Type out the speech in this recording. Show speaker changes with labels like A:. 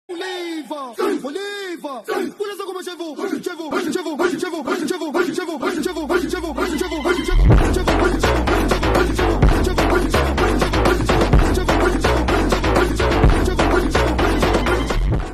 A: Oliva, Oliva, pula só como chevo, chevo, chevo, chevo, chevo, chevo, chevo, chevo, chevo, chevo, chevo, chevo, chevo.